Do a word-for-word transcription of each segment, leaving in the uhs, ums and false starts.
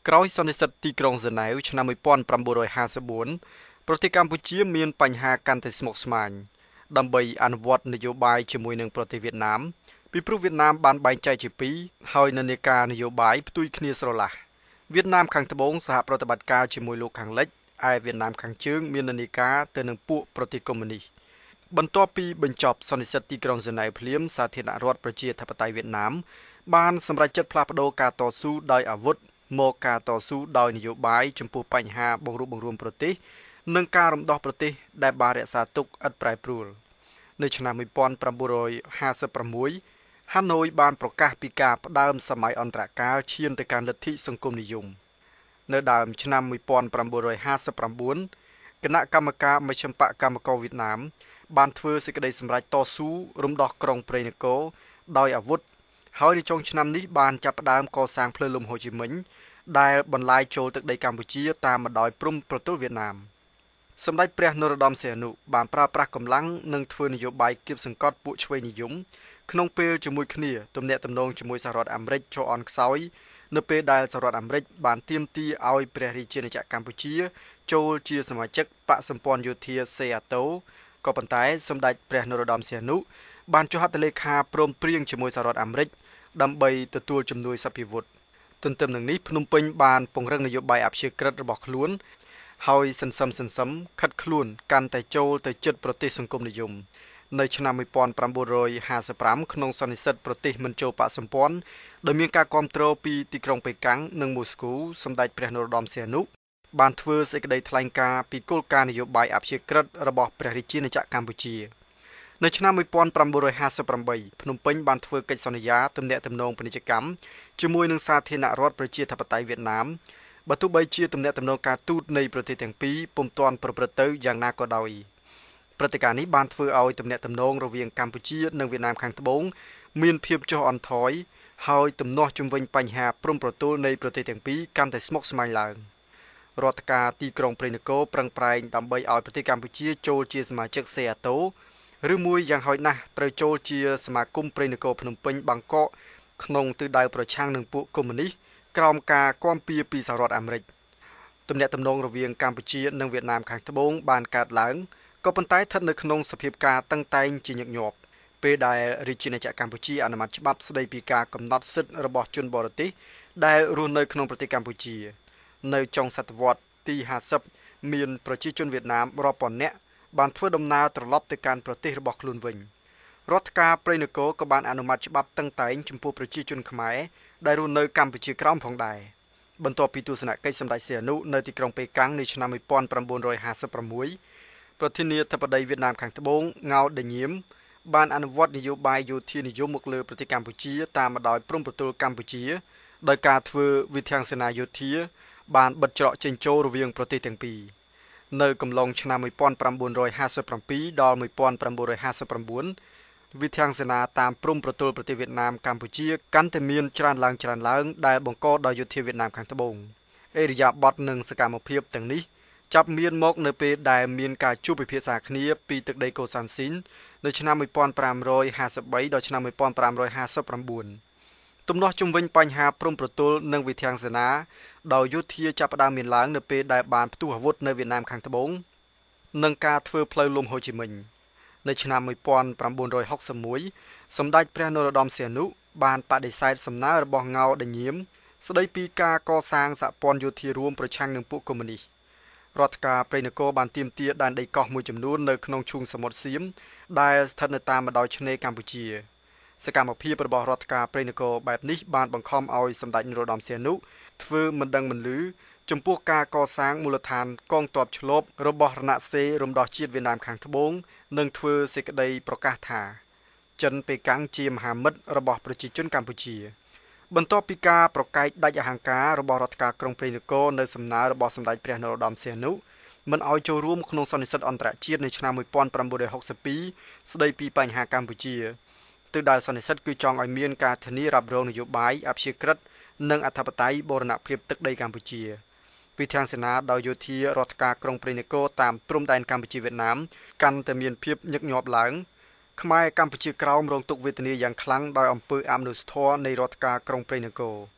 ក្រោយសន្និសីទទីក្រុងហ្សឺណែវឆ្នាំmột nghìn chín trămห้าสิบสี่ប្រទេសកម្ពុជាមានបញ្ហាកាន់តែស្មុគស្មាញដើម្បីអនុវត្តនយោបាយជាមួយនឹងប្រទេសវៀតណាមពីព្រោះវៀតណាមបានបែងចែកជាពីរហើយនិន្នាការនយោបាយផ្ទុយគ្នាស្រឡះវៀតណាមខាងត្បូងសហប្រតិបត្តិការជាមួយលោកខាងលិចឯវៀតណាមខាងជើងមាននិន្នាការទៅនឹងពួកប្រទេសកុម្មុយនីសបន្ទាប់ពីបញ្ចប់សន្និសីទទីក្រុងហ្សឺណែវភ្លាមសាធារណរដ្ឋប្រជាធិបតេយ្យវៀតណាមបានសម្រេចចិត្តផ្លាស់ប្តូរការតស៊ូដោយអាវុធមកការតស៊ូដោយនយោបាយចំពោះបញ្ហាបង្រួបបង្រួមប្រទេសនិងការរំដោះប្រទេសដែលបានរក្សាទុកឥតប្រែប្រួលនៅឆ្នាំmột nghìn chín trămห้าสิบหกហាណូយបានប្រកាសពីការផ្ដើមសម័យអន្តរកាលឈានទៅកាន់លទ្ធិសង្គមនិយមនៅដើមឆ្នាំmột nghìn chín trămห้าสิบchínគណៈកម្មការមជ្ឈិមបកកម្មករវៀតណាមបានធ្វើសេចក្តីសម្រេចតស៊ូរំដោះក្រុងព្រៃនគរដោយអាវុធហើយនៅចុងឆ្នាំនេះបានចាប់ផ្ដើមកសាងផ្លូវលំហូជីមិញដែលបន្លាយចូលទឹកដីកម្ពុជាតាមបណ្ដោយព្រំប្រទល់វៀតណាមសម្ដេចព្រះនរោត្តមសីហនុបានប្រើប្រាស់កម្លាំងនិងធ្វើនយោបាយគៀបសង្កត់ពួកឆ្វេងនិយមក្នុងពេលជាមួយគ្នាទំនាក់ទំនងជាមួយសហរដ្ឋអាមេរិកចូលអន់ខ្សោយនៅពេលដែលសហរដ្ឋអាមេរិកបានទាមទារឲ្យព្រះរាជាណាចក្រកម្ពុជាចូលជាសមាជិកបកសម្ព័ន្ធយោធាសេអាតូក៏ប៉ុន្តែសម្ដេចព្រះនរោត្តមសីហនុបានចុះហត្ថលេខាព្រមព្រៀងជាមួយសហរដ្ឋអាមេរិកដើម្បីទទួលជំនួយសព្វាវុធទន្ទឹមនឹងនេះភ្នំពេញបានពង្រឹងនយោបាយអព្យាក្រឹតរបស់ខ្លួនហើយសន្សំសន្សំខិតខ្លួនកាន់តែចូលទៅជិតប្រទេសសង្គមនិយមនៅឆ្នាំmột nghìn chín trămห้าสิบห้าក្នុងសន្និសីទប្រទេសមិនចូលបកសម្ព័ន្ធដោយមានការគាំទ្រពីទីក្រុងប៉េកាំងនិងមូស្គូសម្ដេចព្រះនរោត្តមសីហនុបានធ្វើសេចក្តីថ្លែងការណ៍ពីគោលការណ៍នយោបាយអព្យាក្រឹតរបស់ព្រះរាជាណាចក្រកម្ពុជានៅឆ្នាំmột nghìn chín trămห้าสิบแปดភ្នំពេញបានធ្វើកិច្ចសន្យាទំនាក់ទំនងពាណិជ្ជកម្មជាមួយនឹងសាធារណរដ្ឋប្រជាធិបតេយ្យវៀតណាមបើទោះបីជាទំនាក់ទំនងការទូតនៃប្រទេសទាំងពីរពុំទាន់ប្រព្រឹត្តទៅយ៉ាងណាក៏ដោយព្រឹត្តិការណ៍នេះបានធ្វើឲ្យទំនាក់ទំនងរវាងកម្ពុជានិងវៀតណាមខាងត្បូងមានភាពចុះអន្ថយហើយទំនាស់ជុំវិញបញ្ហាព្រំប្រទល់នៃប្រទេសទាំងពីរកាន់តែស្មុគស្មាញឡើងរដ្ឋការទីក្រុងព្រៃនគរប្រឹងប្រែងដើម្បីឲ្យប្រទេសកម្ពុជាចូលជាសមាជិកសេអាតូឬមួយយ៉ាងហោចណាស់ត្រូវចូលជាសមាគមព្រៃនគរភ្នំពេញបាងកកក្នុងទិសដៅប្រឆាំងនឹងពួកកុម្មុយនីសក្រោមការគាំពៀពីសហរដ្ឋអាមេរិកទំនាក់ទំនងរវាងកម្ពុជានិងវៀតណាមខាងត្បូងបានកើតឡើងក៏ប៉ុន្តែស្ថិតនៅក្នុងសភាពការតឹងតែងជាញឹកញាប់ពេលដែលរាជាណាចក្រកម្ពុជាអនុម័តច្បាប់ស្តីពីការកំណត់សិទ្ធិរបស់ជនបរទេសដែលរស់នៅក្នុងប្រទេសកម្ពុជានៅចុងសតវត្សទីห้าสิบមានប្រជាជនវៀតណាមរាប់ពាន់នាក់បានធ្វើដំណើរត្រឡប់ទៅកាន់ប្រទេសរបស់ខ្លួនវិញរដ្ឋការព្រៃនគរក៏បានអនុម័តច្បាប់តឹងតែងចំពោះប្រជាជនខ្មែរដែលរស់នៅកម្ពុជាក្រោមផងដែរបន្ទាប់ពីទស្សនកិច្ចសម្ដេចសីហនុនៅទីក្រុងប៉េកាំងនៅឆ្នាំmột nghìn chín trămห้าสิบหกប្រធានាធិបតីវៀតណាមខាងត្បូងង៉ៅដេញៀមបានអនុវត្តនយោបាយយោធានិយមមកលើប្រទេសកម្ពុជាតាមបណ្ដោយព្រំប្រទល់កម្ពុជាដោយការធ្វើវិធានសេនាយោធាបានបិទច្រកចេញចូលរវាងប្រទេសទាំងពីរនៅកំឡុងឆ្នាំmột nghìn chín trămห้าสิบเจ็ดដល់một nghìn chín trămห้าสิบเก้าវិធានសេនាតាមព្រំប្រទល់ប្រទេសវៀតណាមកម្ពុជាកាន់តែមានច្រើនឡើងច្រើនឡើងដែលបង្កដោយយោធាវៀតណាមខាងត្បូងអេរយាប័តនិងសកម្មភាពទាំងនេះចាប់មានមកនៅពេលដែលមានការជួបពិភាក្សាគ្នាពីទឹកដីកូសាន់ស៊ីននៅឆ្នាំmột nghìn chín trămห้าสิบสามដល់ឆ្នាំmột nghìn chín trămห้าสิบเก้าទំនាស់ជុំវិញបញ្ហាព្រំប្រទល់និងវិធានសេនាដោយយោធាចាប់ផ្ដើមមានឡើងនៅពេលដែលបានផ្ទុះអាវុធនៅវៀតណាមខាងត្បូងនិងការធ្វើផ្លូវលំហូជីមិញនៅឆ្នាំmột nghìn chín trămหกสิบเอ็ดសម្ដេចព្រះនរោត្តមសីហនុបានបដិសេធសំណើរបស់ង៉ៅដេញៀមស្ដីពីការកសាងសហព័ន្ធយោធារួមប្រឆាំងនឹងពួកកុម្មុយនីសរដ្ឋការព្រៃនគរបានទាមទារដែនដីកោះមួយចំនួននៅក្នុងឈូងសមុទ្រសៀមដែលស្ថិតនៅតាមបណ្ដោយឆ្នេរកម្ពុជាសកម្មភាពរបស់រដ្ឋការព្រៃនគរបែបនេះបានបង្ខំឲ្យសម្ដេចនរោត្តមសីហនុធ្វើមិនដឹងមិនឮចំពោះការកសាងមូលដ្ឋានកងទ័ពឆ្លប់របស់រណសេរីរំដោះជាតិវៀតណាមខាងត្បូងនិងធ្វើសេចក្តីប្រកាសថាចិនប៉េកាំងជាមហាមិត្តរបស់ប្រជាជនកម្ពុជាបន្ទាប់ពីការប្រកែកដាច់អហង្ការរបស់រដ្ឋការក្រុងព្រៃនគរនៅសំណើរបស់សម្ដេចព្រះនរោត្តមសីហនុមិនឲ្យចូលរួមក្នុងសន្និសីទអន្តរជាតិនៅឆ្នាំmột nghìn chín trămหกสิบสองស្ដីពីបញ្ហាកម្ពុជាទិសដៅសន្និសីទគឺចង់ឲ្យមានការធានារ៉ាប់រងនយោបាយអព្យាក្រឹតនិងអធិបតេយ្យបូរណភាពទឹកដីកម្ពុជាវិធានសេនាដោយយោធារដ្ឋការក្រុងព្រៃនគរតាមព្រំដែនកម្ពុជាវៀតណាមកាន់តែមានភាពញឹកញាប់ឡើងខ្មែរកម្ពុជាក្រោមរងទុក្ខវេទនាយ៉ាងខ្លាំងដោយអំពើអមនុស្សធម៌នៃរដ្ឋការក្រុងព្រៃនគរ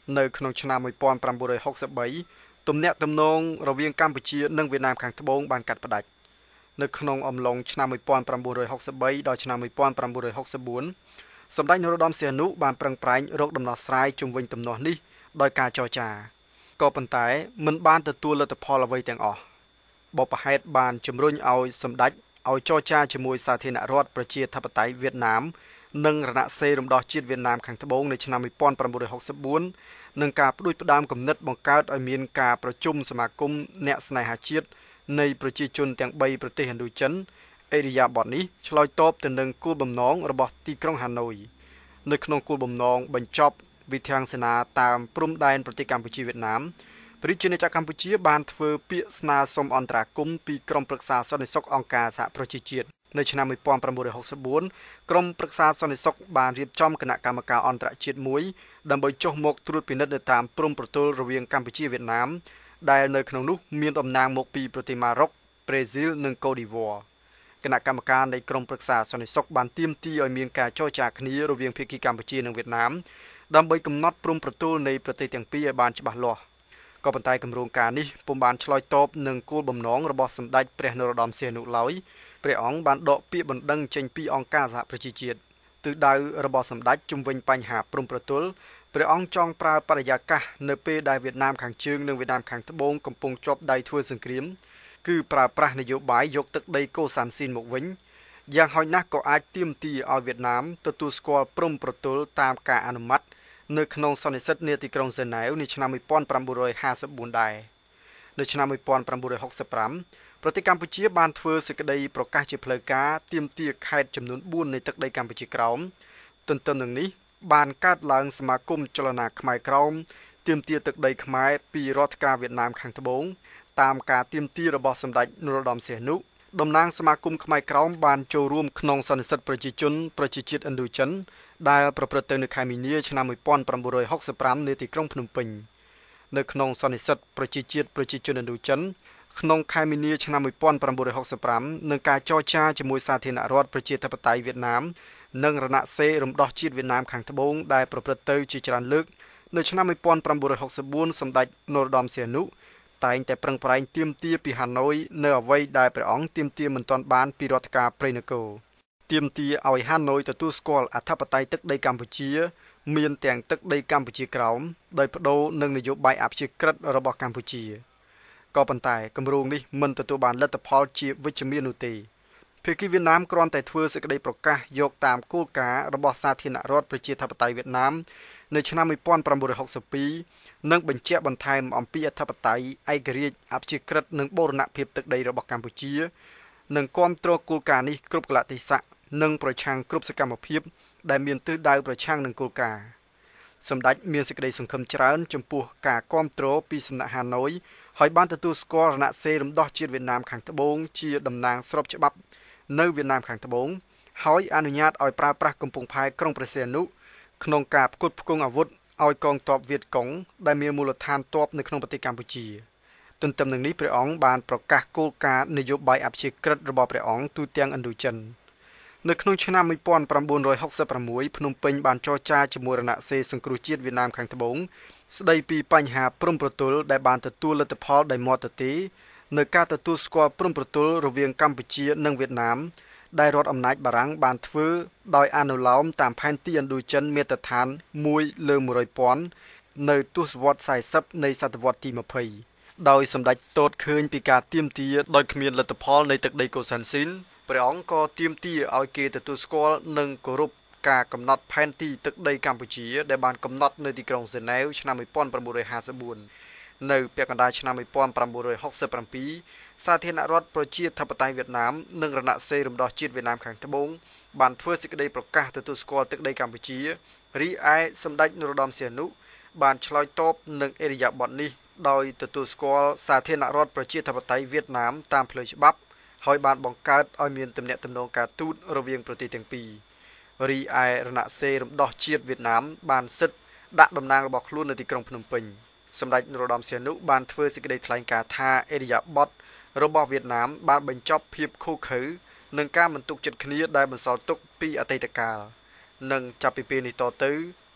នៅក្នុងឆ្នាំmột nghìn tám trăm sáu mươi baទំនាក់ទំនងរវាងកម្ពុជានិងវៀតណាមខាងត្បូងបានកាត់ផ្តាច់នៅក្នុងអំឡុងឆ្នាំmột nghìn tám trăm sáu mươi baដល់ឆ្នាំmột nghìn tám trăm sáu mươi bốnសម្ដេចនរោត្តមសីហនុបានប្រឹងប្រែងរកដំណោះស្រាយជុំវិញទំនាស់នេះដោយការចរចាក៏ប៉ុន្តែមិនបានទទួលលទ្ធផលអ្វីទាំងអស់បបហេតុបានជំរុញឲ្យសម្ដេចឲ្យចរចាជាមួយសាធារណរដ្ឋប្រជាធិបតេយ្យវៀតណាមនិងរណសេរីរំដោះជាតិវៀតណាមខាងត្បូងនៅឆ្នាំmột nghìn tám trăm sáu mươi bốnនិងការផ្ដួចផ្ដើមគំនិតបង្កើតឲ្យមានការប្រជុំសមាគមអ្នកស្នេហាជាតិនៃប្រជាជនទាំងបីប្រទេសឥណ្ឌូចិនអេរិយាបថនេះឆ្លើយតបទៅនឹងគោលបំណងរបស់ទីក្រុងហាណូយនៅក្នុងគោលបំណងបញ្ចប់វិធានសេនាតាមព្រំដែនប្រទេសកម្ពុជាវៀតណាមប្រជាជនจากកម្ពុជាបានធ្វើពាក្យស្នើសុំអន្តរាគមន៍ពីក្រុមប្រឹក្សាសន្តិសុខអង្គការសហប្រជាជាតិនៅឆ្នាំmột nghìn tám trăm sáu mươi bốnក្រុមប្រឹក្សាសន្តិសុខបានរៀបចំគណៈកម្មការអន្តរជាតិមួយដើម្បីចុះមកត្រួតពិនិត្យនៅតាមព្រំប្រទល់រវាងកម្ពុជាវៀតណាមដែលនៅក្នុងនោះមានតំណាងមកពីប្រទេសម៉ារ៉ុកប្រេស៊ីលនិងកូតឌីវ៉ាគណៈកម្មការនៃក្រុមប្រឹក្សាសន្តិសុខបានទាមទារឲ្យមានការចរចាគ្នារវាងភាគីកម្ពុជានិងវៀតណាមដើម្បីកំណត់ព្រំប្រទល់នៃប្រទេសទាំងពីរឲ្យបានច្បាស់លាស់ក៏ប៉ុន្តែគម្រោងការនេះពុំបានឆ្លើយតបនឹងគោលបំណងរបស់សម្ដេចព្រះនរោត្តមសីហនុឡើយព្រះអង្គបានដកពាក្យបណ្ដឹងចេញពីអង្គការសហប្រជាជាតិទិសដៅរបស់សម្ដេចជំវិញបញ្ហាព្រំប្រទល់ព្រះអង្គចង់ប្រើបរិយាកាសនៅពេលដែលវៀតណាមខាងជើងនិងវៀតណាមខាងត្បូងកំពុងជាប់ដៃធ្វើសង្គ្រាមគឺប្រើប្រាស់នយោបាយយកទឹកដីកូសាំស៊ីនមកវិញយ៉ាងហោចណាស់ក៏អាចទាមទារឲ្យវៀតណាមទទួលស្គាល់ព្រំប្រទល់តាមការអនុម័តនៅក្នុងសន្និសីទនាទីក្រុងហ្សឺណែវនៅឆ្នាំmột nghìn tám trămห้าสิบbốnដែរនៅឆ្នាំmột nghìn tám trăm sáu mươi lămប្រទេសកម្ពុជាបានធ្វើសេចក្តីប្រកាសជាផ្លូវការទាមទារខេត្តចំនួនbốnនៃទឹកដីកម្ពុជាក្រោមទន្ទឹមនឹងនេះបានកើតឡើងសមាគមចលនាខ្មែរក្រោមទាមទារទឹកដីខ្មែរពីរដ្ឋការវៀតណាមខាងត្បូងតាមការទាមទាររបស់សម្ដេចនរោត្តមសីហនុតំណាងសមាគមខ្មែរក្រោមបានចូលរួមក្នុងសន្និសីទប្រជាជនប្រជាជាតិឥណ្ឌូចិនដែលប្រព្រឹត្តទៅនៅខែមីនាឆ្នាំmột nghìn tám trăm sáu mươi lămនៅទីក្រុងភ្នំពេញនៅក្នុងសន្និសីទប្រជាជាតិប្រជាជនឥណ្ឌូចិនក្នុងខែមីនាឆ្នាំmột nghìn tám trăm sáu mươi lămនឹងការចរចាជាមួយសាធារណរដ្ឋប្រជាធិបតេយ្យវៀតណាមនិងរណសេរីរំដោះជាតិវៀតណាមខាងត្បូងដែលប្រព្រឹត្តទៅជាច្រើនលើកនៅឆ្នាំmột nghìn tám trăm sáu mươi bốnសម្ដេចនរោត្តមសីហនុតែងតែប្រឹងប្រែងទាមទារពីហាណូយនៅអ្វីដែលព្រះអង្គទាមទារមិនទាន់បានពីរដ្ឋការព្រៃនគរទាមទារឲ្យហាណូយទទួលស្គាល់អធិបតេយ្យទឹកដីកម្ពុជាមានទាំងទឹកដីកម្ពុជាក្រោមដោយបដូរនឹងនយោបាយអព្យាក្រឹតរបស់កម្ពុជាក៏ប៉ុន្តែគម្រោងនេះមិនទទួលបានលទ្ធផលជាវិជ្ជមាននោះទេភាគីវៀតណាមគ្រាន់តែធ្វើសេចក្តីប្រកាសយកតាមគោលការណ៍របស់សាធារណរដ្ឋប្រជាធិបតេយ្យវៀតណាមនៅឆ្នាំmột nghìn tám trăm sáu mươi haiនិងបញ្ជាក់បន្ថែមអំពីអធិបតេយ្យឯករាជ្យអព្យាក្រឹតនិងបូរណភាពទឹកដីរបស់កម្ពុជានិងគាំទ្រគោលការណ៍នេះគ្រប់កលៈទេសៈនិងប្រឆាំងគ្រប់សកម្មភាពដែលមានទិសដៅប្រឆាំងនឹងគោលការណ៍សម្ដេចមានសេចក្តីសង្ឃឹមច្រើនចំពោះការគាំទ្រពីសំណាក់ហាណូយហើយបានទទួលស្គាល់រណសេរីរំដោះជាតិវៀតណាមខាងត្បូងជាតំណាងស្របច្បាប់នៅវៀតណាមខាងត្បូងហើយអនុញ្ញាតឲ្យប្រើប្រាស់កំពង់ផែក្រុងព្រះសីហនុក្នុងការផ្គត់ផ្គង់អាវុធឲ្យកងទ័ពវៀតកុងដែលមានមូលដ្ឋានទ័ពនៅក្នុងប្រទេសកម្ពុជាទន្ទឹមនឹងនេះព្រះអង្គបានប្រកាសគោលការណ៍នយោបាយអព្យាក្រឹតរបស់ព្រះអង្គទូទាំងឥណ្ឌូចិននៅក្នុងឆ្នាំmột nghìn tám trăm sáu mươi sáuភ្នំពេញបានចរចាជាមួយរណសេរីសង្គ្រោះជាតិវៀតណាមខាងត្បូងស្ដីពីបញ្ហាព្រំប្រទល់ដែលបានទទួលលទ្ធផលដោយមាត់ទទេនៅការទទួលស្គាល់ព្រំប្រទល់រវាងកម្ពុជានិងវៀតណាមដែលរដ្ឋអំណាចបារាំងបានធ្វើដោយអនុលោមតាមផែនទីឥណ្ឌូចិនមាត្រដ្ឋានមួយលើមួយរយពាន់នៅទសវត្សរ៍สี่สิบនៃសតវត្សរ៍ទីยี่สิบដោយសម្ដេចទតឃើញពីការទាមទារដោយគ្មានលទ្ធផលនៃទឹកដីកូសាន់ស៊ីនព្រះអង្គក៏ទាមទារឲ្យគេទទួលស្គាល់និងគោរពការកំណត់ផែនទីទឹកដីកម្ពុជាដែលបានកំណត់នៅទីក្រុងហ្សឺណែវឆ្នាំmột nghìn tám trămห้าสิบbốnនៅពាក់កណ្ដាលឆ្នាំmột nghìn tám trăm sáu mươi bảyសាធារណរដ្ឋប្រជាធិបតេយ្យវៀតណាមនិងរណសេរីរំដោះជាតិវៀតណាមខាងត្បូងបានធ្វើសេចក្តីប្រកាសទទួលស្គាល់ទឹកដីកម្ពុជារីឯសម្ដេចនរោត្តមសីហនុបានឆ្លើយតបនឹងអេរិយាបថនេះដោយទទួលស្គាល់សាធារណរដ្ឋប្រជាធិបតេយ្យវៀតណាមតាមផ្លូវច្បាប់ហើយបានបង្កើតឲ្យមានទំនាក់ទំនងការទូតរវាងប្រទេសទាំងពីររីឯរណសេរីរំដោះជាតិវៀតណាមបានសិទ្ធិដាក់តំណាងរបស់ខ្លួននៅទីក្រុងភ្នំពេញសម្ដេចនរោត្តមសីហនុបានធ្វើសេចក្តីថ្លែងការណ៍ថាអេរិយាបថរបស់វៀតណាមបានបញ្ចប់ភាពឃោឃៅនិងការមិនទុកចិត្តគ្នាដែលបន្សល់ទុកពីអតីតកាលនិងចាប់ពីពេលនេះតទៅ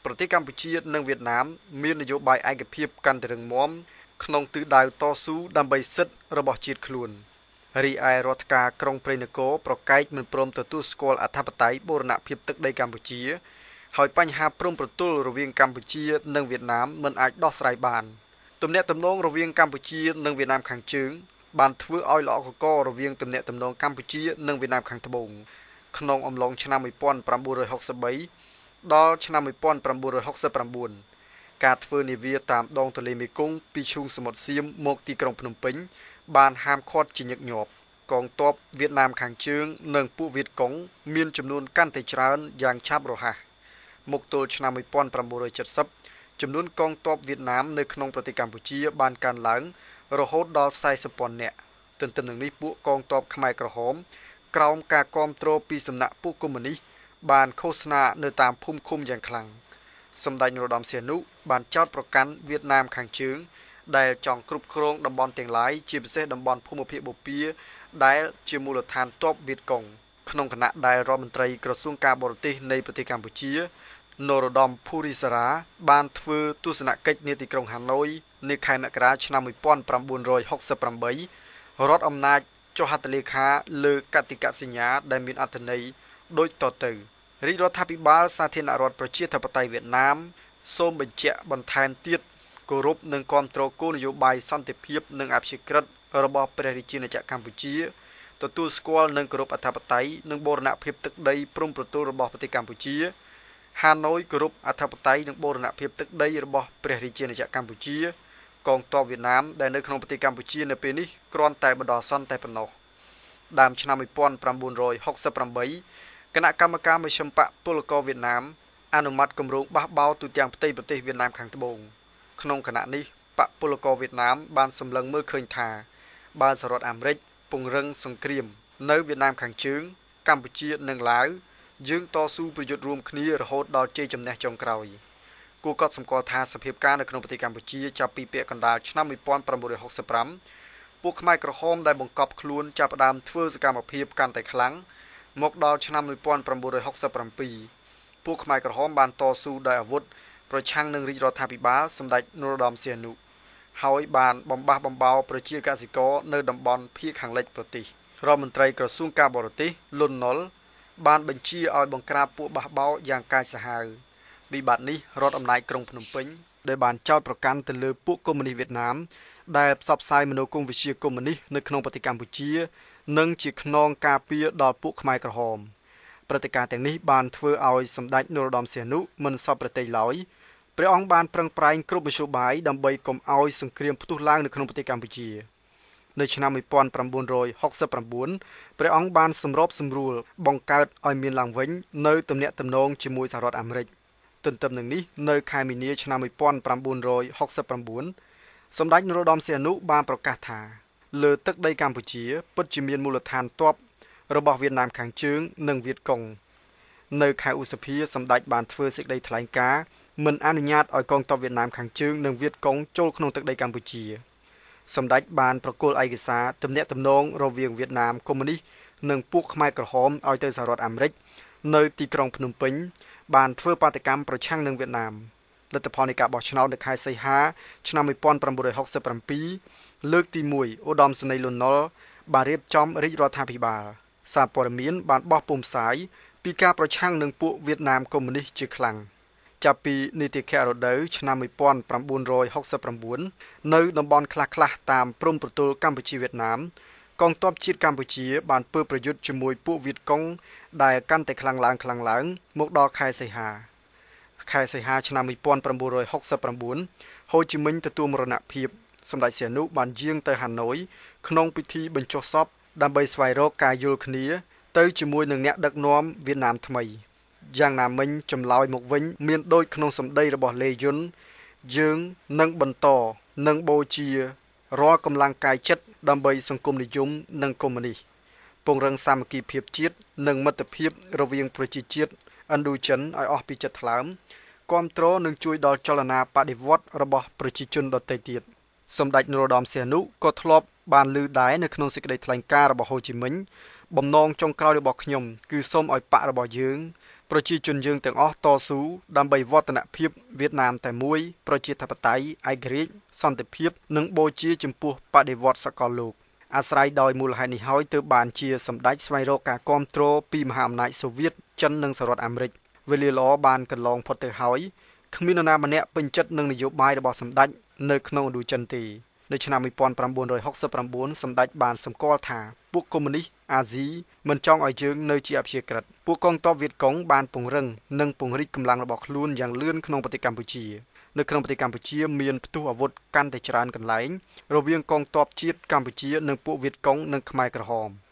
ប្រទេសកម្ពុជានិងវៀតណាមមាននយោបាយឯកភាពកាន់តែរឹងមាំក្នុងទិសដៅតស៊ូដើម្បីសិទ្ធិរបស់ជាតិខ្លួនរីឯរដ្ឋការក្រុងព្រៃនគរប្រកែកមិនព្រមទទួលស្គាល់អធិបតេយ្យបូរណភាពទឹកដីកម្ពុជាហើយបញ្ហាព្រំប្រទល់រវាងកម្ពុជានិងវៀតណាមមិនអាចដោះស្រាយបានទំនាក់ទំនងរវាងកម្ពុជានិងវៀតណាមខាងជើងបានធ្វើឲ្យល្អកករវាងទំនាក់ទំនងកម្ពុជានិងវៀតណាមខាងត្បូងក្នុងអំឡុងឆ្នាំnineteen sixty-threeដល់ឆ្នាំnineteen sixty-nineការធ្វើនាវាតាមដងទន្លេមេគង្គពីឈូងសមុទ្រសៀមមកទីក្រុងភ្នំពេញបានហាមឃាត់ជាញឹកញាប់កងទ័ពវៀតណាមខាងជើងនិងពួកវៀតកុងមានចំនួនកាន់តែច្រើនយ៉ាងឆាប់រហ័សមកទល់ឆ្នាំnineteen seventyចំនួនកងទ័ពវៀតណាមនៅក្នុងប្រទេសកម្ពុជាបានកើនឡើងរហូតដល់forty thousandនាក់ទន្ទឹមនឹងនេះពួកកងទ័ពខ្មែរក្រហមក្រោមការគាំទ្រពីសំណាក់ពួកកុម្មុយនីសបានឃោសនានៅតាមភូមិឃុំយ៉ាងខ្លាំងសម្ដេចនរោត្តមសីហនុបានចោទប្រកាន់វៀតណាមខាងជើងដែលចង់គ្រប់គ្រងតំបន់ទាំងឡាយជាពិសេសតំបន់ភូមិភាគបូព៌ាដែលជាមូលដ្ឋានទ័ពវៀតកុងក្នុងគណៈដែលរដ្ឋមន្ត្រីក្រសួងការបរទេសនៃប្រទេសកម្ពុជានរោត្តមភូរិសារាបានធ្វើទស្សនកិច្ចនៅទីក្រុងហាណូយនៅខែមករាឆ្នាំnineteen sixty-eightរដ្ឋអំណាចចុះហត្ថលេខាលើកតិកសញ្ញាដែលមានអត្ថន័យដូចតទៅរាជរដ្ឋាភិបាលសាធារណរដ្ឋប្រជាធិបតេយ្យវៀតណាមសូមបញ្ជាក់បន្ថែមទៀតគោរពនិងគាំទ្រគោលនយោបាយសន្តិភាពនិងអព្យាក្រឹតរបស់ព្រះរាជាណាចក្រកម្ពុជាទទួលស្គាល់និងគោរពអធិបតេយ្យនិងបូរណភាពទឹកដីព្រំប្រទល់របស់ប្រទេសកម្ពុជាហាណូយគោរពអធិបតេយ្យនិងបូរណភាពទឹកដីរបស់ព្រះរាជាណាចក្រកម្ពុជាកងទ័ពវៀតណាមដែលនៅក្នុងប្រទេសកម្ពុជានៅពេលនេះគ្រាន់តែបណ្ដោះអាសន្នតែប៉ុណ្ណោះដើមឆ្នាំnineteen sixty-eightគណៈកម្មការមជ្ឈិមបកពលករវៀតណាមអនុម័តគម្រោងបះបោរទូទាំងផ្ទៃប្រទេសវៀតណាមខាងត្បូងក្នុងគណៈនេះបកពលករវៀតណាមបានសម្លឹងមើលឃើញថាបើសហរដ្ឋអាមេរិកពង្រឹងសង្គ្រាមនៅវៀតណាមខាងជើងកម្ពុជានិងឡាវយើងតស៊ូប្រយុទ្ធរួមគ្នារហូតដល់ជ័យជំនះចុងក្រោយគួរកត់សម្គាល់ថាសភាពការនៅក្នុងប្រទេសកម្ពុជាចាប់ពីពាក់កណ្ដាលឆ្នាំnineteen sixty-fiveពួកខ្មែរក្រហមដែលបង្កប់ខ្លួនចាប់ផ្ដើមធ្វើសកម្មភាពកាន់តែខ្លាំងមកដល់ឆ្នាំnineteen sixty-sevenពួកខ្មែរក្រហមបានតស៊ូដោយអាវុធប្រឆាំងនឹងរាជរដ្ឋាភិបាលសម្ដេចនរោត្តមសីហនុហើយបានបំបះបំបោប្រជាកសិករនៅតំបន់ភាគខាងលិចប្រទេសរដ្ឋមន្ត្រីក្រសួងការបរទេសលន់ណុលបានបញ្ជាឲ្យបង្ក្រាបពួកបះបោយ៉ាងកាចសាហាវវិបត្តិនេះរដ្ឋអំណាចក្រុងភ្នំពេញដែលបានចោទប្រកាន់ទៅលើពួកកុម្មុយនីសវៀតណាមដែលផ្សព្វផ្សាយមនោគមវិជ្ជាកុម្មុយនីសនៅក្នុងប្រទេសកម្ពុជានិងជាខ្នងការពារដល់ពួកខ្មែរក្រហមព្រឹត្តិការណ៍ទាំងនេះបានធ្វើឲ្យសម្ដេចនរោត្តមសីហនុមិនសពប្រតិឡើយព្រះអង្គបានប្រឹងប្រែងគ្រប់មធ្យោបាយដើម្បីកុំឲ្យសង្គ្រាមផ្ទុះឡើងនៅក្នុងប្រទេសកម្ពុជានៅឆ្នាំnineteen sixty-nineព្រះអង្គបានសម្របសម្រួលបង្កើតឲ្យមានឡើងវិញនៅទំនាក់ទំនងជាមួយសហរដ្ឋអាមេរិកទន្ទឹមនឹងនេះនៅខែមីនាឆ្នាំnineteen sixty-nineសម្ដេចនរោត្តមសីហនុបានប្រកាសថាលើទឹកដីកម្ពុជាពិតជាមានមូលដ្ឋានទ័ពរបស់វៀតណាមខាងជើងនិងវៀតកុងនៅខែឧសភាសម្ដេចបានធ្វើសេចក្តីថ្លែងការណ៍មិនអនុញ្ញាតឲ្យកងទ័ពវៀតណាមខាងជើងនិងវៀតកុងចូលក្នុងទឹកដីកម្ពុជាសម្ដេចបានប្រគល់ឯកសារទំនាក់ទំនងរវាងវៀតណាមកុម្មុយនីសនិងពួកខ្មែរក្រហមឲ្យទៅសហរដ្ឋអាមេរិកនៅទីក្រុងភ្នំពេញបានធ្វើបាតកម្មប្រឆាំងនឹងវៀតណាមលទ្ធផលនៃការបោះឆ្នោតនៅខែសីហាឆ្នាំnineteen sixty-sevenលើកទីoneឧត្តមសេនីយ៍លន់ណុលបានរៀបចំរាជរដ្ឋាភិបាលសារព័ត៌មានបានបោះពុម្ពផ្សាយពីការប្រឆាំងនឹងពួកវៀតណាមកុម្មុយនីសជាខ្លាំងចាប់ពីនីតិខៈរដូវឆ្នាំnineteen sixty-nineនៅតំបន់ខ្លះៗតាមព្រំប្រទល់កម្ពុជាវៀតណាមកងទ័ពជាតិកម្ពុជាបានធ្វើប្រយុទ្ធជាមួយពួកវៀតកុងដែលកាន់តែខ្លាំងឡើងខ្លាំងឡើងមកដល់ខែសីហាខែសីហាឆ្នាំnineteen sixty-nineហូជីមិញទទួលមរណភាពសម្ដេចសីហនុបានយាងទៅហាណូយក្នុងពិធីបញ្ចុះសពដើម្បីស្វែងរកការយល់គ្នាទៅជាមួយនឹងអ្នកដឹកនាំវៀតណាមថ្មីយ៉ាងណាមិញចម្លើយមកវិញមានដូចក្នុងសម្ដីរបស់លេយុនយើងនឹងបន្តនឹងបូជារាល់កម្លាំងកាយចិត្តដើម្បីសង្គមនិយមនិងកុម្មុយនីសពង្រឹងសាមគ្គីភាពជាតិនិងមិត្តភាពរវាងប្រជាជាតិឥណ្ឌូចិនឲ្យអស់ពីចិត្តថ្លើមគាំទ្រនិងជួយដល់ចលនាបដិវត្តន៍របស់ប្រជាជនដទៃទៀតសម្ដេចនរោត្តមសីហនុក៏ធ្លាប់បានលើកដែរនៅក្នុងសេចក្តីថ្លែងការណ៍របស់ហូជីមិញបំណងចុងក្រោយរបស់ខ្ញុំគឺសូមឲ្យបករបស់យើងប្រជាជនយើងទាំងអស់តស៊ូដើម្បីវឌ្ឍនភាពវៀតណាមតែមួយប្រជាធិបតេយ្យឯករាជ្យសន្តិភាពនិងបូជាចំពោះបដិវត្តន៍សកលលោកអាស្រ័យដោយមូលហេតុនេះហើយទើបបានជាសម្ដេចស្វែងរកការគាំទ្រពីមហាអំណាចសូវៀតចិននិងសហរដ្ឋអាមេរិកវេលាល្អបានកន្លងផុតទៅហើយគ្មាននរណាម្នាក់ពេញចិត្តនឹងនយោបាយរបស់សម្ដេចនៅក្នុងឥណ្ឌូចិនទេនៅឆ្នាំnineteen sixty-nineសម្ដេចបានសម្គាល់ថាពួកកុម្មុយនីសអាស៊ីមិនចង់ឲ្យយើងនៅជាអព្យាក្រឹតពួកកងទ័ពវៀតកុងបានពង្រឹងនិងពង្រីកកម្លាំងរបស់ខ្លួនយ៉ាងលឿនក្នុងប្រទេសកម្ពុជានៅក្នុងប្រទេសកម្ពុជាមានផ្ទុះអាវុធកាន់តែច្រើនកន្លែងរវាងកងទ័ពជាតិកម្ពុជានិងពួកវៀតកុងនិងខ្មែរក្រហម